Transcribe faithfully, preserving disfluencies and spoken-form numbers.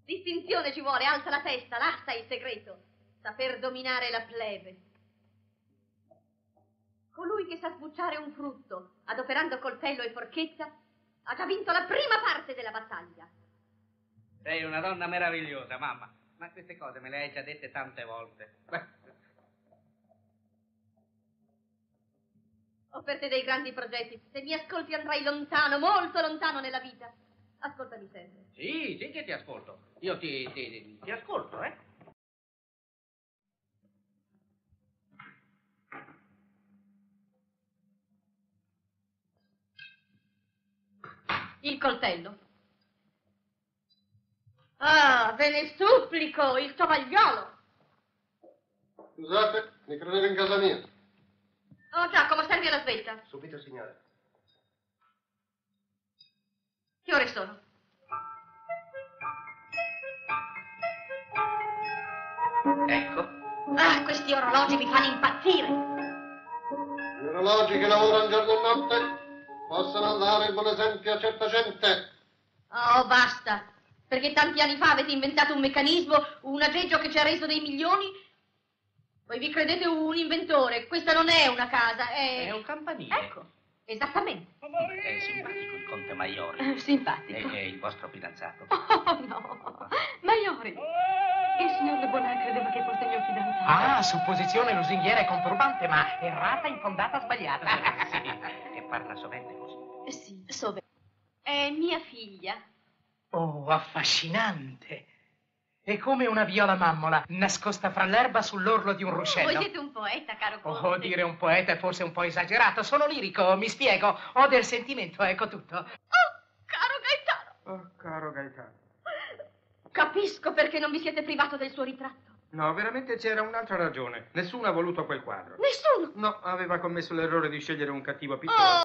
Distinzione ci vuole, alza la testa, là sta il segreto. Saper dominare la plebe. Colui che sa sbucciare un frutto, adoperando coltello e forchetta, ha già vinto la prima parte della battaglia. Sei una donna meravigliosa, mamma. Ma queste cose me le hai già dette tante volte. Ho per te dei grandi progetti. Se mi ascolti andrai lontano, molto lontano nella vita. Ascoltami sempre. Sì, sì che ti ascolto. Io ti, ti, ti ascolto, eh. Il coltello. Ah, ve ne supplico, il tovagliolo. Scusate, mi credevo in casa mia. Oh, Giacomo, servi alla svelta. Subito, signore. Che ore sono? Ecco. Ah, questi orologi mi fanno impazzire. Gli orologi che lavorano giorno e notte possono dare il buon esempio a certa gente. Oh, basta. Perché tanti anni fa avete inventato un meccanismo, un aggeggio che ci ha reso dei milioni. Voi vi credete un inventore. Questa non è una casa, è... È un campanile. Ecco, esattamente. È simpatico il conte Maiori. Eh, simpatico. È, è il vostro fidanzato. Oh, no. Maiori. Il signor Le Bonin credeva che fosse mio fidanzato. Ah, supposizione lusinghiera e conturbante, ma errata, infondata, sbagliata. Sì, e parla sovente così. Sì, sove. È mia figlia. Oh, affascinante. È come una viola mammola, nascosta fra l'erba sull'orlo di un ruscello. Voi siete un poeta, caro conte. Oh, dire un poeta è forse un po' esagerato. Sono lirico, mi spiego. Ho del sentimento, ecco tutto. Oh, caro Gaetano. Oh, caro Gaetano. Capisco perché non vi siete privato del suo ritratto. No, veramente c'era un'altra ragione. Nessuno ha voluto quel quadro. Nessuno. No, aveva commesso l'errore di scegliere un cattivo pittore. Oh.